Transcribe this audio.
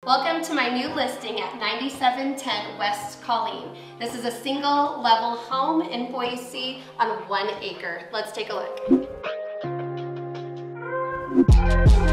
Welcome to my new listing at 9710 West Colleen. This is a single level home in Boise on 1 acre. Let's take a look.